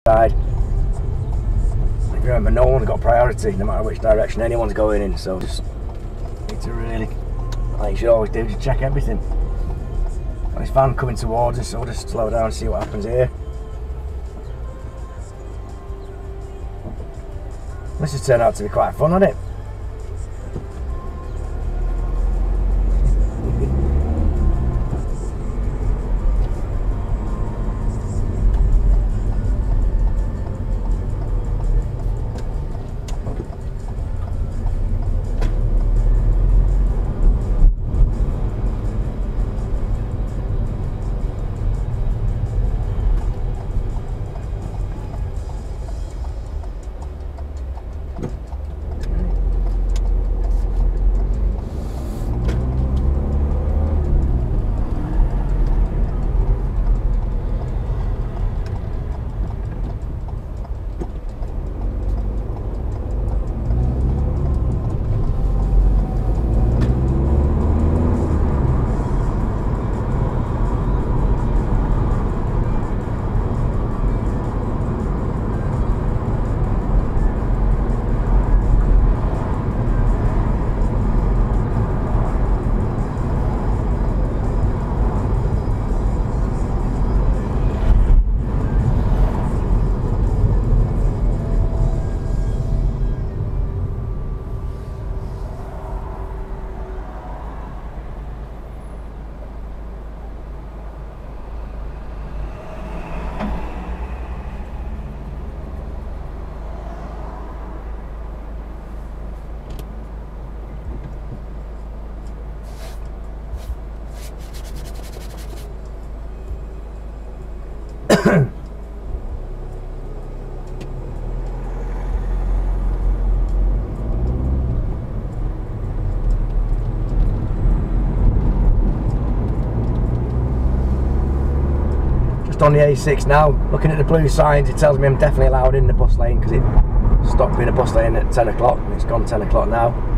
side. If you remember, no one's got priority, no matter which direction anyone's going in, so just need to really, like you should always do, just check everything. Got this van coming towards us, so we'll just slow down and see what happens here. This has turned out to be quite fun, hasn't it? On the A6 now, looking at the blue signs, it tells me I'm definitely allowed in the bus lane because it stopped being a bus lane at 10 o'clock and it's gone 10 o'clock now.